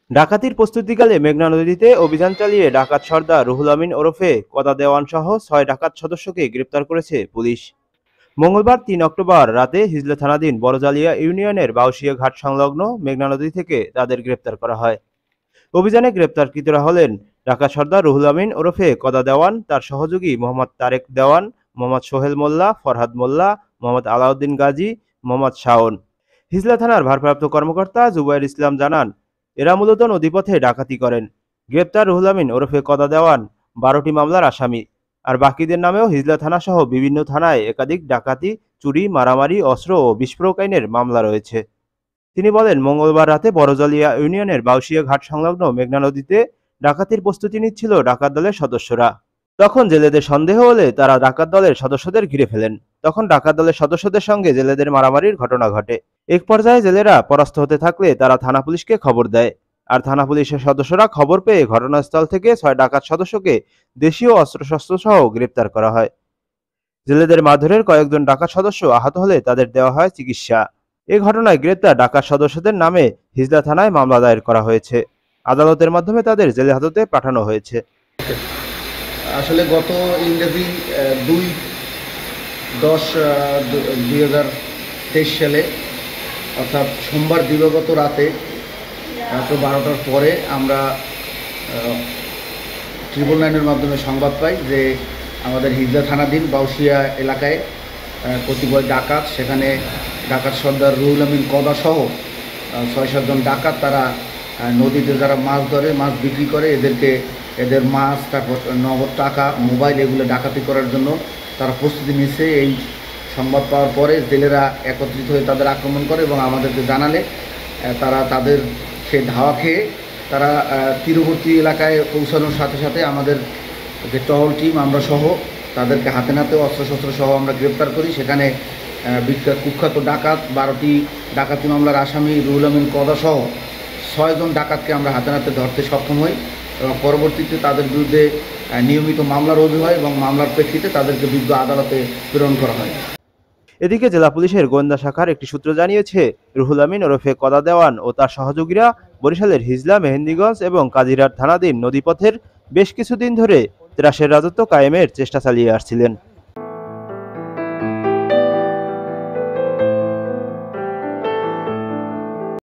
ডাকাতির প্রস্তুতিকালে মেঘনা নদীতে অভিযান চালিয়ে ডাকাত সর্দার রুহুল আমিন ওরফে কদা দেওয়ান সহ ৬ ডাকাত সদস্যকে গ্রেপ্তার করেছে পুলিশ। মঙ্গলবার ৩ অক্টোবর রাতে হিজলা থানাধীন বড়জালিয়া ইউনিয়নের বাউশিয়া ঘাট সংলগ্ন মেঘনা নদী থেকে তাদের গ্রেপ্তার করা হয়। অভিযানে গ্রেপ্তারকৃতরা হলেন ডাকাত সর্দার রুহুল আমিন ওরফে কদা দেওয়ান, তার সহযোগী মোহাম্মদ তারেক দেওয়ান, মোহাম্মদ সোহেল মোল্লা, ফরহাদ মোল্লা, মোহাম্মদ আলাউদ্দিন গাজী, মোহাম্মদ শাওন। হিজলা থানার ভারপ্রাপ্ত কর্মকর্তা জুবাইর ইসলাম জানান, এরা মূলত নদীপথে ডাকাতি করেন। গ্রেপ্তার রুহুল আমিন ওরফে কদা দেওয়ান ১২টি মামলার আসামি। আর বাকিদের নামেও হিজলা থানা সহ বিভিন্ন থানায় একাধিক ডাকাতি, চুরি, মারামারি, অস্ত্র ও বিস্ফোরক আইনের মামলা রয়েছে। তিনি বলেন, মঙ্গলবার রাতে বড়জালিয়া ইউনিয়নের বাউশিয়া ঘাট সংলগ্ন মেঘনা নদীতে ডাকাতির প্রস্তুতি নিচ্ছিল ডাকাত দলের সদস্যরা। তখন জেলেদের সন্দেহ হলে তারা ডাকাত দলের সদস্যদের ঘিরে ফেলেন। তখন ডাকাত দলের সদস্যদের সঙ্গে জেলেদের মারামারির ঘটনা ঘটে। এক পর্যায়ে জেলেরা পরাস্ত হতে থাকলে তারা থানা পুলিশকে খবর দেয়। আর থানা পুলিশের সদস্যরা খবর পেয়ে ঘটনাস্থল থেকে ৬ ডাকাত সদস্যকে দেশীয় অস্ত্রশস্ত্র সহ গ্রেপ্তার করা হয়। জেলেদের মারধরের কয়েকজন ডাকাত সদস্য আহত হলে তাদের দেওয়া হয় চিকিৎসা। এ ঘটনায় গ্রেপ্তার ডাকাত সদস্যদের নামে হিজলা থানায় মামলা দায়ের করা হয়েছে। আদালতের মাধ্যমে তাদের জেলে হাজতে পাঠানো হয়েছে। আসলে গত ইংরেজি ২/১০/২০২৩ সালে অর্থাৎ সোমবার দিবাগত রাতে রাত ১২টার পরে আমরা 999-এর মাধ্যমে সংবাদ পাই যে আমাদের হিজলা থানাধীন বাউশিয়া এলাকায় কতিপয় ডাকাত, সেখানে ডাকাত সর্দার রুহুল আমিন কদা সহ ৬-৭ জন ডাকাত, তারা নদীতে যারা মাছ ধরে, মাছ বিক্রি করে, এদের মাছ, তারপর নগদ টাকা, মোবাইল, এগুলো ডাকাতি করার জন্য তারা প্রস্তুতি নিচ্ছে। এই সংবাদ পাওয়ার পরে জেলেরা একত্রিত হয়ে তাদের আক্রমণ করে এবং আমাদেরকে জানালে তারা তাদের সে ধাওয়া খেয়ে তারা তীরবর্তী এলাকায় পৌঁছানোর সাথে সাথে আমাদের যে টহল টিম আমরা সহ তাদেরকে হাতে নাতে অস্ত্রশস্ত্র সহ আমরা গ্রেপ্তার করি। সেখানে কুখ্যাত ডাকাত 12টি ডাকাতি মামলার আসামি রুহুল আমিন কদা সহ 6 জন ডাকাতকে আমরা হাতে নাতে ধরতে সক্ষম হই এবং পরবর্তীতে তাদের বিরুদ্ধে নিয়মিত মামলা রুজু হয় এবং মামলার প্রেক্ষিতে তাদেরকে বিজ্ঞ আদালতে প্রেরণ করা হয়। এদিকে জেলা পুলিশের গোয়েন্দা শাখার একটি সূত্র জানিয়েছে, রুহুল আমিন ওরফে কদা দেওয়ান ও তার সহযোগীরা বরিশালের হিজলা, মেহেন্দিগঞ্জ এবং কাজিরাট থানাধীন নদীপথের বেশ কিছুদিন ধরে ত্রাসের রাজত্ব কায়েমের চেষ্টা চালিয়ে আসছিলেন।